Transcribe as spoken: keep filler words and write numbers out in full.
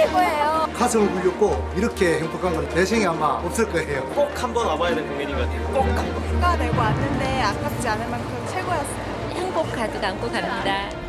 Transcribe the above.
최고예요. 가슴을 울렸고 이렇게 행복한 건 내 생에 아마 없을 거예요. 꼭 한번 와봐야 될 공연인 것 같아요. 꼭 한번. 휴가 내고 왔는데 아깝지 않을 만큼 최고였어요. 행복 가득 안고 갑니다.